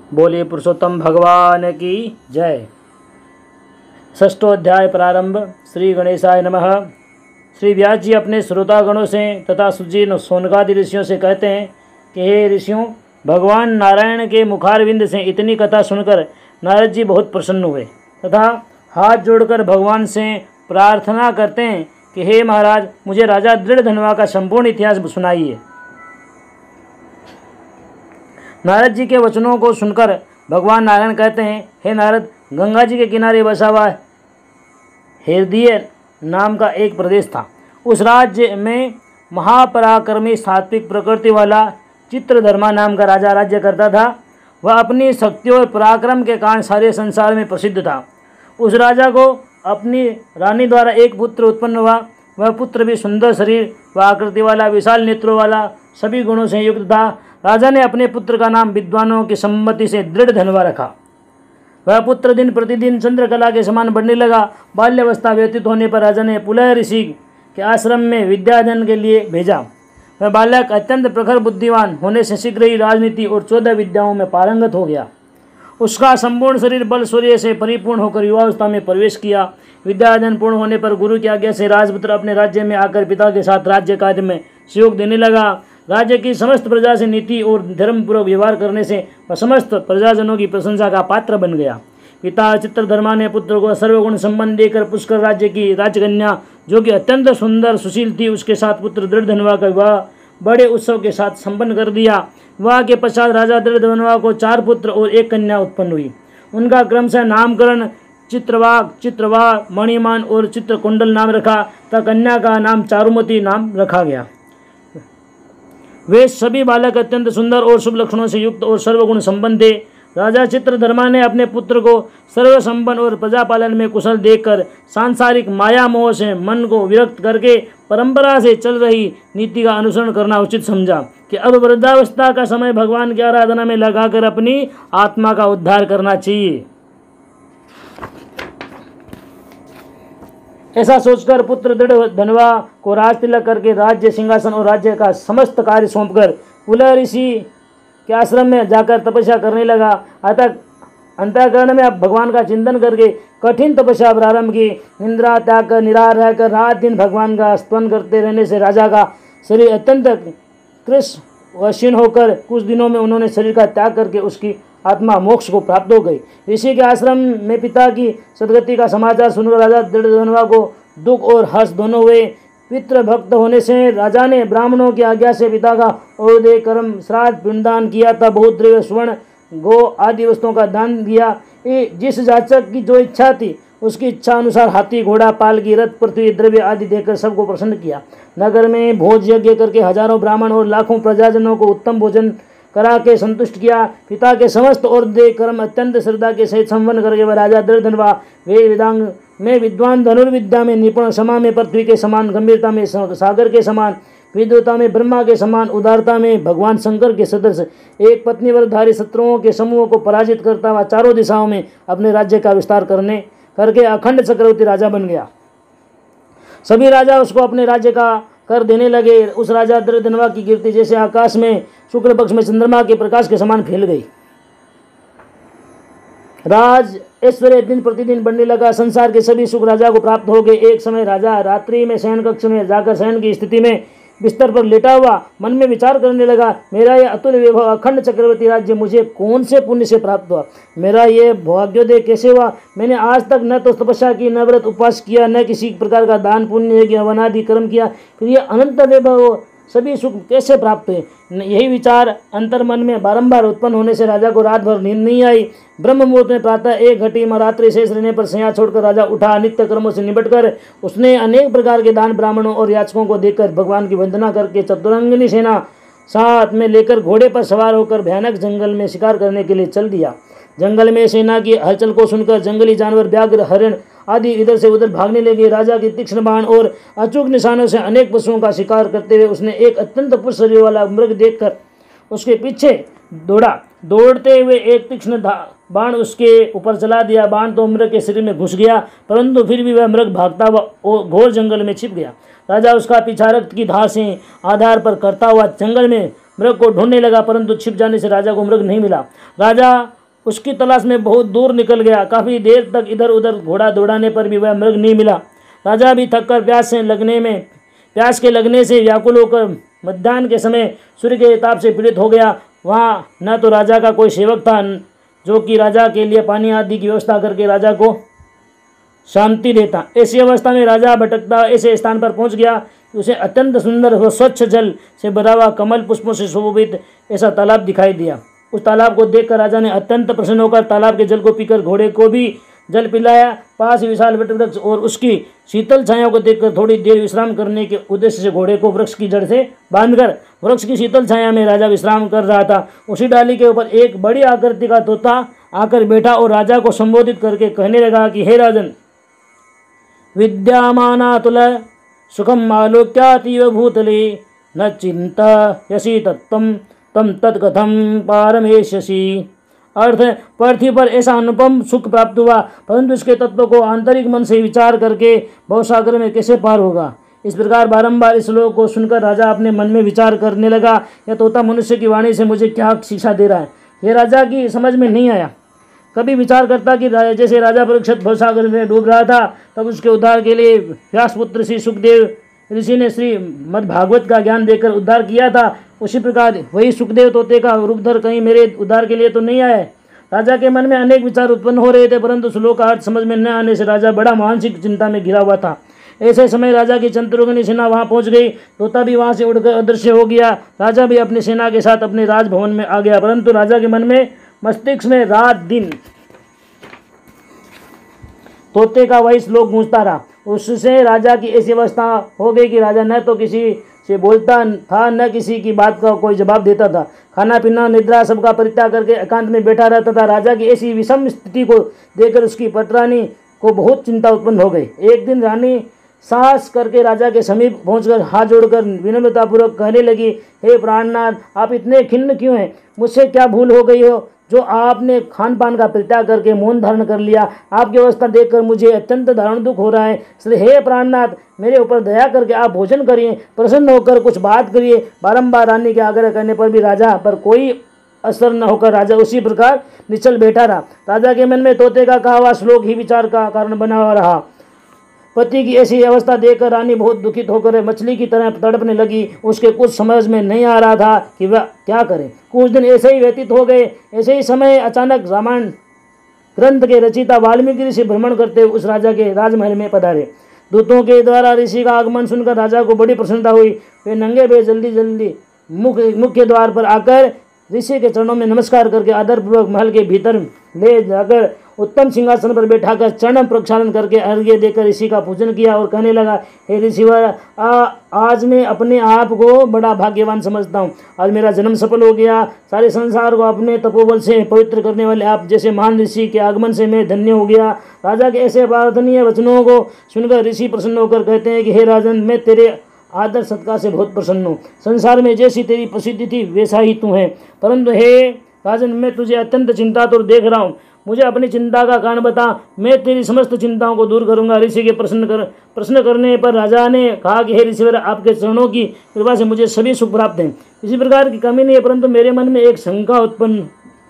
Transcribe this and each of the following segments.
बोलिए पुरुषोत्तम भगवान की जय। षष्ठोध्याय प्रारंभ। श्री गणेशाय नमः। श्री व्यास जी अपने श्रोतागणों से तथा सुजी सोनकादि ऋषियों से कहते हैं कि हे ऋषियों, भगवान नारायण के मुखारविंद से इतनी कथा सुनकर नारद जी बहुत प्रसन्न हुए तथा हाथ जोड़कर भगवान से प्रार्थना करते हैं कि हे महाराज, मुझे राजा दृढ़धनवा का संपूर्ण इतिहास सुनाइए। नारद जी के वचनों को सुनकर भगवान नारायण कहते हैं, हे नारद, गंगा जी के किनारे बसा हुआ हृदय नाम का एक प्रदेश था। उस राज्य में महापराक्रमी सात्विक प्रकृति वाला चित्रधर्मा नाम का राजा राज्य करता था। वह अपनी शक्ति और पराक्रम के कारण सारे संसार में प्रसिद्ध था। उस राजा को अपनी रानी द्वारा एक पुत्र उत्पन्न हुआ। वह पुत्र भी सुंदर शरीर व आकृति वाला, विशाल नेत्रों वाला, सभी गुणों से युक्त था। राजा ने अपने पुत्र का नाम विद्वानों की सम्मति से दृढ़धनवा रखा। वह पुत्र दिन प्रतिदिन चंद्रकला के समान बढ़ने लगा। बाल्यावस्था व्यतीत होने पर राजा ने पुलह ऋषि के आश्रम में विद्याध्ययन के लिए भेजा। वह बालक अत्यंत प्रखर बुद्धिवान होने से शीघ्र ही राजनीति और 14 विद्याओं में पारंगत हो गया। उसका संपूर्ण शरीर बल सूर्य से परिपूर्ण होकर युवावस्था में प्रवेश किया। विद्याध्ययन पूर्ण होने पर गुरु की आज्ञा से राजपुत्र अपने राज्य में आकर पिता के साथ राज्य कार्य में सहयोग देने लगा। राज्य की समस्त प्रजा से नीति और धर्मपूर्वक व्यवहार करने से वह समस्त प्रजाजनों की प्रशंसा का पात्र बन गया। पिता चित्रधर्मा ने पुत्र को सर्वगुण संपन्न देकर पुष्कर राज्य की राजकन्या, जो कि अत्यंत सुंदर सुशील थी, उसके साथ पुत्र दृढ़धनवा का विवाह बड़े उत्सव के साथ संपन्न कर दिया। विवाह के पश्चात राजा दृढ़धनवा को 4 पुत्र और 1 कन्या उत्पन्न हुई। उनका क्रमशः नामकरण चित्रवाक, चित्रवा, मणिमान और चित्रकुंडल नाम रखा तथा कन्या का नाम चारुमती नाम रखा गया। वे सभी बालक अत्यंत सुंदर और शुभ लक्षणों से युक्त और सर्वगुण संपन्न थे। राजा चित्रधर्मा ने अपने पुत्र को सर्वसंपन्न और प्रजापालन में कुशल देखकर सांसारिक माया मोह से मन को विरक्त करके परंपरा से चल रही नीति का अनुसरण करना उचित समझा कि अब वृद्धावस्था का समय भगवान की आराधना में लगाकर अपनी आत्मा का उद्धार करना चाहिए। ऐसा सोचकर पुत्र दृढ़धनवा को राज तिलक करके राज्य सिंहासन और राज्य का समस्त कार्य सौंपकर पुलह ऋषि के आश्रम में जाकर तपस्या करने लगा। अतः अंतःकरण में अब भगवान का चिंतन करके कठिन तपस्या प्रारंभ की। निंद्रा त्याग कर निराहार रहकर रात दिन भगवान का स्तवन करते रहने से राजा का शरीर अत्यंत कृश व क्षीण होकर कुछ दिनों में उन्होंने शरीर का त्याग करके उसकी आत्मा मोक्ष को प्राप्त हो गई। ऋषि के आश्रम में पिता की सदगति का समाचार सुनकर राजा दृढ़धनवा को दुख और हर्ष दोनों हुए। पितृ भक्त होने से राजा ने ब्राह्मणों की आज्ञा से पिता का औदय कर्म श्राद्ध पिंडदान किया था। बहुत द्रव्य स्वर्ण गो आदि वस्तुओं का दान दिया। जिस जाचक की जो इच्छा थी उसकी इच्छा अनुसार हाथी, घोड़ा, पालकी, रथ, पृथ्वी, द्रव्य आदि देकर सबको प्रसन्न किया। नगर में भोज यज्ञ करके हजारों ब्राह्मण और लाखों प्रजाजनों को उत्तम भोजन करा के संतुष्ट किया। पिता के समस्त और दे कर्म अत्यंत श्रद्धा के सहित संपन्न करके वह राजा दृढ़धनवा वेद वेदांग में विद्वान, धनुर्विद्या में निपुण, क्षमा में पृथ्वी के समान, गंभीरता में सागर के समान, विद्वता में ब्रह्मा के समान, उदारता में भगवान शंकर के सदृश, एक पत्नी वरधारी शत्रुओं के समूह को पराजित करता हुआ चारों दिशाओं में अपने राज्य का विस्तार करके अखंड चक्रवर्ती राजा बन गया। सभी राजा उसको अपने राज्य का कर देने लगे। उस राजा दृढ़धनवा की कीर्ति जैसे आकाश में शुक्ल पक्ष में चंद्रमा के प्रकाश के समान फैल गई। राज ऐश्वर्य दिन प्रतिदिन बढ़ने लगा। संसार के सभी सुख राजा को प्राप्त हो गए। एक समय राजा रात्रि में शयन कक्ष में जाकर शयन की स्थिति में बिस्तर पर लेटा हुआ मन में विचार करने लगा, मेरा यह अतुल्य वैभव अखंड चक्रवर्ती राज्य मुझे कौन से पुण्य से प्राप्त हुआ? मेरा यह भाग्योदय कैसे हुआ? मैंने आज तक न तो तपस्या की, न व्रत उपवास किया, न किसी प्रकार का दान पुण्य किया, वनादि कर्म किया, फिर यह अनंत वैभव सभी सुख कैसे प्राप्त हुए? यही विचार अंतर मन में बारंबार उत्पन्न होने से राजा को रात भर नींद नहीं आई। ब्रह्म मुहूर्त में प्रातः 1 घटी में रात्रि शेष रहने पर शय्या छोड़कर राजा उठा। नित्य कर्मों से निपटकर उसने अनेक प्रकार के दान ब्राह्मणों और याचकों को देकर भगवान की वंदना करके चतुरंगिनी सेना साथ में लेकर घोड़े पर सवार होकर भयानक जंगल में शिकार करने के लिए चल दिया। जंगल में सेना की हलचल को सुनकर जंगली जानवर, व्याघ्र, हरिण आदि इधर से उधर भागने लगे। राजा की तीक्ष्ण बाण और अचूक निशानों से अनेक पशुओं का शिकार करते हुए उसने एक अत्यंत पुष्ट शरीर वाला मृग देखकर उसके पीछे दौड़ा। दौड़ते हुए एक तीक्ष्ण बाण उसके ऊपर चला दिया। बाण तो मृग के शरीर में घुस गया, परंतु फिर भी वह मृग भागता हुआ घोर जंगल में छिप गया। राजा उसका पीछा रक्त की धार से आधार पर करता हुआ जंगल में मृग को ढूंढने लगा, परंतु छिप जाने से राजा को मृग नहीं मिला। राजा उसकी तलाश में बहुत दूर निकल गया। काफ़ी देर तक इधर उधर घोड़ा दौड़ाने पर भी वह मृग नहीं मिला। राजा भी थककर प्यास के लगने से व्याकुल होकर मध्याह्न के समय सूर्य के ताप से पीड़ित हो गया। वहाँ न तो राजा का कोई सेवक था जो कि राजा के लिए पानी आदि की व्यवस्था करके राजा को शांति देता। ऐसी अवस्था में राजा भटकता ऐसे स्थान पर पहुंच गया कि उसे अत्यंत सुंदर व स्वच्छ जल से भरा हुआ कमल पुष्पों से सुशोभित ऐसा तालाब दिखाई दिया। उस तालाब को देखकर राजा ने अत्यंत प्रसन्न होकर तालाब के जल को पीकर घोड़े को भी जल पिलाया। पास विशाल वटवृक्ष और उसकी शीतल छाया को देखकर थोड़ी देर विश्राम करने के उद्देश्य से घोड़े को वृक्ष की जड़ से बांधकर वृक्ष की शीतल छाया में राजा विश्राम कर रहा था। उसी डाली के ऊपर एक बड़ी आकृति का तोता आकर बैठा और राजा को संबोधित करके कहने लगा कि हे राजन, विद्यामानातुल सुखम आलोक्यातीव भूतले न चिंतयसि तत्त्वं तम तत्कथम पारमेष्यसि। अर्थ, पृथ्वी पर ऐसा अनुपम सुख प्राप्त हुआ, परंतु इसके तत्व को आंतरिक मन से विचार करके भवसागर में कैसे पार होगा। इस प्रकार बारंबार इस श्लोक को सुनकर राजा अपने मन में विचार करने लगा, यह तोता मनुष्य की वाणी से मुझे क्या शिक्षा दे रहा है। यह राजा की समझ में नहीं आया। कभी विचार करता कि जैसे राजा परीक्षित भवसागर में डूब रहा था, तब उसके उद्धार के लिए व्यासपुत्र श्री सुखदेव ऋषि ने श्री मद्भागवत का ज्ञान देकर उद्धार किया था, उसी प्रकार वही सुखदेव तोते का रूप धर कहीं मेरे उद्धार के लिए तो नहीं आए। राजा के मन में अनेक विचार उत्पन्न हो रहे थे, परंतु श्लोक का अर्थ समझ में न आने से राजा बड़ा मानसिक चिंता में घिरा हुआ था। ऐसे समय राजा की चंद्रघनी सेना वहां पहुंच गई। तोता भी वहां से उड़कर अदृश्य हो गया। राजा भी अपनी सेना के साथ अपने राजभवन में आ गया, परंतु राजा के मन में मस्तिष्क में रात दिन तोते का वही श्लोक गूंजता रहा। उससे राजा की ऐसी अवस्था हो गई कि राजा न तो किसी से बोलता था, न किसी की बात का कोई जवाब देता था। खाना पीना निद्रा सबका परित्याग करके एकांत में बैठा रहता था। राजा की ऐसी विषम स्थिति को देखकर उसकी पटरानी को बहुत चिंता उत्पन्न हो गई। एक दिन रानी साहस करके राजा के समीप पहुंचकर हाथ जोड़कर विनम्रतापूर्वक कहने लगी, हे प्राणनाथ, आप इतने खिन्न क्यों हैं? मुझसे क्या भूल हो गई हो जो आपने खान पान का परित्याग करके मौन धारण कर लिया? आपकी अवस्था देखकर मुझे अत्यंत दारुण दुख हो रहा है, इसलिए हे प्राणनाथ, मेरे ऊपर दया करके आप भोजन करिए, प्रसन्न होकर कुछ बात करिए। बारंबार रानी के आग्रह करने पर भी राजा पर कोई असर न होकर राजा उसी प्रकार निश्चल बैठा रहा। राजा के मन में तोते का कहा हुआ श्लोक ही विचार का कारण बना हुआ रहा। पति की ऐसी अवस्था देखकर रानी बहुत दुखित होकर मछली की तरह तड़पने लगी। उसके कुछ समझ में नहीं आ रहा था कि वह क्या करे। कुछ दिन ऐसे ही व्यतीत हो गए। ऐसे ही समय अचानक रामायण ग्रंथ के रचयिता वाल्मीकि ऋषि भ्रमण करते हुए उस राजा के राजमहल में पधारे। दूतों के द्वारा ऋषि का आगमन सुनकर राजा को बड़ी प्रसन्नता हुई। वे नंगे पे जल्दी मुख्य द्वार पर आकर ऋषि के चरणों में नमस्कार करके आदरपूर्वक महल के भीतर ले जाकर उत्तम सिंहासन पर बैठाकर चरण प्रक्षालन करके अर्घ्य देकर ऋषि का पूजन किया और कहने लगा, हे ऋषिवर, आज मैं अपने आप को बड़ा भाग्यवान समझता हूँ। आज मेरा जन्म सफल हो गया। सारे संसार को अपने तपोबल से पवित्र करने वाले आप जैसे महान ऋषि के आगमन से मैं धन्य हो गया। राजा के ऐसे प्रार्थनीय वचनों को सुनकर ऋषि प्रसन्न होकर कहते हैं कि हे राजन, मैं तेरे आदर सत्कार से बहुत प्रसन्न हूँ। संसार में जैसी तेरी प्रसिद्धि थी वैसा ही तू है, परंतु हे राजन, मैं तुझे अत्यंत चिंतातुर देख रहा हूँ। मुझे अपनी चिंता का कारण बता, मैं तेरी समस्त चिंताओं को दूर करूंगा। ऋषि के प्रश्न करने पर राजा ने कहा कि हे ऋषिवर, आपके चरणों की कृपा से मुझे सभी सुख प्राप्त हैं, किसी प्रकार की कमी नहीं है, परंतु मेरे मन में एक शंका उत्पन्न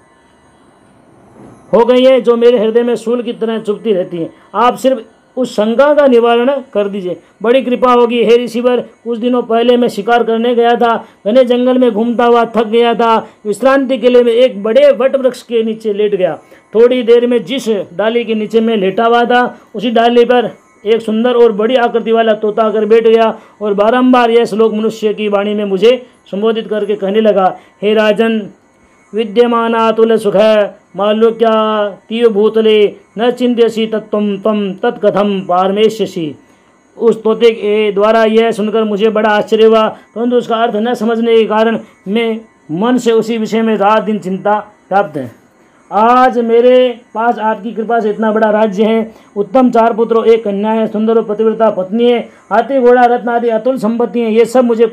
हो गई है जो मेरे हृदय में शूल की तरह चुभती रहती है। आप सिर्फ उस शंका का निवारण कर दीजिए, बड़ी कृपा होगी। हे ऋषिवर, कुछ दिनों पहले मैं शिकार करने गया था। घने जंगल में घूमता हुआ थक गया था। विश्रांति के लिए मैं एक बड़े वट वृक्ष के नीचे लेट गया। थोड़ी देर में जिस डाली के नीचे मैं लेटा हुआ था, उसी डाली पर एक सुंदर और बड़ी आकृति वाला तोता आकर बैठ गया और बारंबार यह श्लोक मनुष्य की वाणी में मुझे संबोधित करके कहने लगा, हे राजन, विद्यमानातुल सुख माल्योक्या तीव भूतले न चिंत्यसि तत्त्वं तम तत्कथम पारमेष्यसि। उस तोते के द्वारा यह सुनकर मुझे बड़ा आश्चर्य हुआ, परंतु उसका अर्थ न समझने के कारण मैं मन से उसी विषय में रात दिन चिंता प्राप्त है। आज मेरे पास आपकी कृपा से इतना बड़ा राज्य है, उत्तम 4 पुत्र, 1 कन्या है, सुंदर और पतिव्रता पत्नी है, हाथी घोड़ा रत्न आदि अतुल संपत्ति है। ये सब मुझे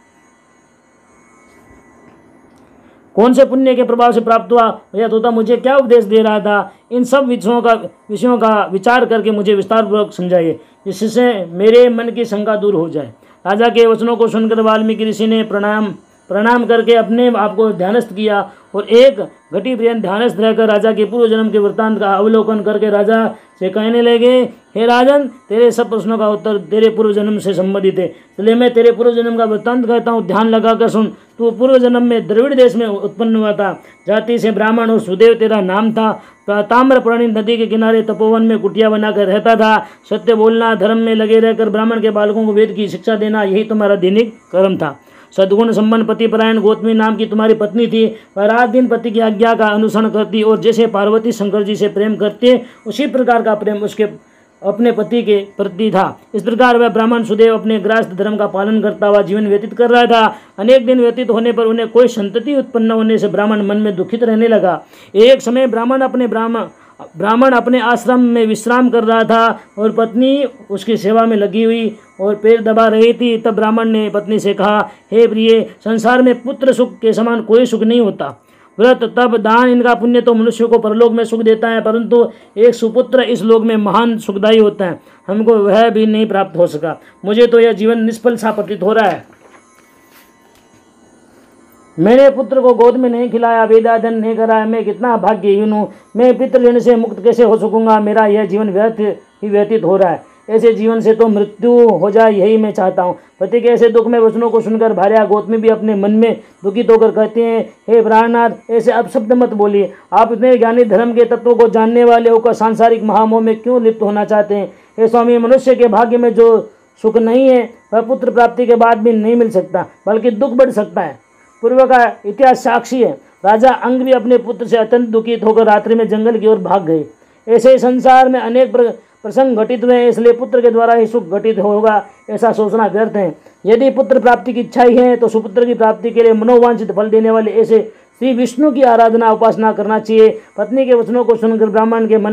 कौन से पुण्य के प्रभाव से प्राप्त हुआ? यह तोता मुझे क्या उपदेश दे रहा था? इन सब विषयों का विचार करके मुझे विस्तार पूर्वक समझाइए, जिससे मेरे मन की शंका दूर हो जाए। राजा के वचनों को सुनकर वाल्मीकि ऋषि ने प्रणाम करके अपने आप को ध्यानस्थ किया और एक घटी पर्यंत ध्यानस्थ रहकर राजा के पूर्व जन्म के वृत्तांत का अवलोकन करके राजा से कहने लगे, हे राजन, तेरे सब प्रश्नों का उत्तर तेरे पूर्व जन्म से संबंधित है, इसलिए मैं तेरे पूर्व जन्म का वृत्तांत कहता हूँ, ध्यान लगाकर सुन। तू पूर्व जन्म में द्रविड़ देश में उत्पन्न हुआ था, जाति से ब्राह्मण और सुदेव तेरा नाम था। ताम्रपर्णी नदी के किनारे तपोवन में कुटिया बनाकर रहता था। सत्य बोलना, धर्म में लगे रहकर ब्राह्मण के बालकों को वेद की शिक्षा देना, यही तुम्हारा दैनिक कर्म था। सद्गुण संपन्न पतिपरायण गौतमी नाम की तुम्हारी पत्नी थी। वह रात दिन पति की आज्ञा का अनुसरण करती और जैसे पार्वती शंकर जी से प्रेम करते उसी प्रकार का प्रेम उसके अपने पति के प्रति था। इस प्रकार वह ब्राह्मण सुदेव अपने गृहस्थ धर्म का पालन करता हुआ जीवन व्यतीत कर रहा था। अनेक दिन व्यतीत होने पर उन्हें कोई संतति उत्पन्न होने से ब्राह्मण मन में दुखित रहने लगा। एक समय ब्राह्मण अपने आश्रम में विश्राम कर रहा था और पत्नी उसकी सेवा में लगी हुई और पैर दबा रही थी। तब ब्राह्मण ने पत्नी से कहा, हे प्रिय, संसार में पुत्र सुख के समान कोई सुख नहीं होता। व्रत, तप, दान, इनका पुण्य तो मनुष्य को परलोक में सुख देता है, परंतु एक सुपुत्र इस लोक में महान सुखदायी होता है। हमको वह भी नहीं प्राप्त हो सका। मुझे तो यह जीवन निष्फल सा प्रतीत हो रहा है। मैंने पुत्र को गोद में नहीं खिलाया, वेदाध्ययन नहीं कराया, मैं कितना भाग्यहीन हूँ। मैं पितृ ऋण से मुक्त कैसे हो सकूंगा? मेरा यह जीवन व्यर्थ ही व्यतीत हो रहा है। ऐसे जीवन से तो मृत्यु हो जाए, यही मैं चाहता हूँ। पति के ऐसे दुख में वचनों को सुनकर भार्या गौतमी भी अपने मन में दुखित होकर कहते हैं, हे प्राणनाथ, ऐसे अपशब्द मत बोलिए। आप इतने ज्ञानी, धर्म के तत्वों को जानने वाले होकर सांसारिक महामोह में क्यों लिप्त होना चाहते हैं? हे स्वामी, मनुष्य के भाग्य में जो सुख नहीं है वह पुत्र प्राप्ति के बाद भी नहीं मिल सकता, बल्कि दुख बढ़ सकता है। पूर्व का इतिहास साक्षी है। राजा अंग भी अपने पुत्र से अत्यंत दुखित होकर रात्रि में जंगल की ओर भाग गए। ऐसे संसार में अनेक प्रसंग घटित हुए, इसलिए पुत्र के द्वारा ही सुख घटित होगा ऐसा सोचना व्यर्थ है। यदि पुत्र प्राप्ति की इच्छा ही है तो सुपुत्र की प्राप्ति के लिए मनोवांछित फल देने वाले ऐसे श्री विष्णु की आराधना उपासना करना चाहिए। पत्नी के वचनों को सुनकर ब्राह्मण के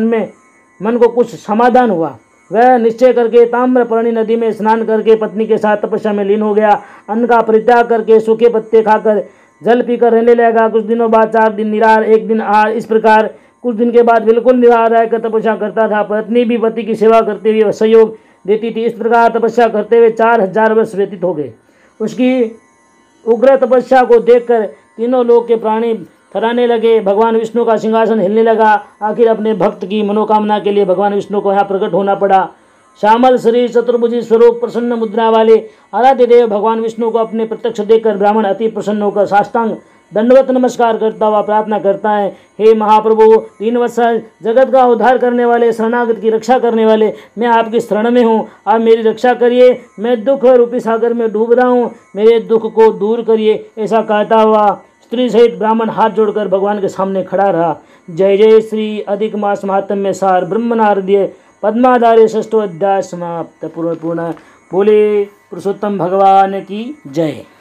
मन को कुछ समाधान हुआ। वह निश्चय करके ताम्रपर्णी नदी में स्नान करके पत्नी के साथ तपस्या में लीन हो गया। अन्न का परित्याग करके सूखे पत्ते खाकर जल पीकर रहने लगा। कुछ दिनों बाद 4 दिन निराहार, 1 दिन आहार, इस प्रकार कुछ दिन के बाद बिल्कुल निराहार रहकर तपस्या करता था। पत्नी भी पति की सेवा करते हुए सहयोग देती थी। इस प्रकार तपस्या करते हुए 4000 वर्ष व्यतीत हो गए। उसकी उग्र तपस्या को देखकर तीनों लोक के प्राणी थराने लगे। भगवान विष्णु का सिंहासन हिलने लगा। आखिर अपने भक्त की मनोकामना के लिए भगवान विष्णु को यहाँ प्रकट होना पड़ा। श्यामल शरीर, चतुर्भुजी स्वरूप, प्रसन्न मुद्रा वाले आराध्य देव भगवान विष्णु को अपने प्रत्यक्ष देखकर ब्राह्मण अति प्रसन्न होकर साष्टांग दंडवत नमस्कार करता हुआ प्रार्थना करता है, हे महाप्रभु, 3 वत्सल, जगत का उद्धार करने वाले, शरणागत की रक्षा करने वाले, मैं आपकी शरण में हूँ। आप मेरी रक्षा करिए। मैं दुख रूपी सागर में डूब रहा हूँ, मेरे दुख को दूर करिए। ऐसा कहता हुआ स्त्री सहित ब्राह्मण हाथ जोड़कर भगवान के सामने खड़ा रहा। जय जय श्री अधिक मास महात्म्य सार ब्रह्मनारदीय पद्माधारे 6वां अध्याय समाप्त। पूर्ण बोले पुरुषोत्तम भगवान की जय।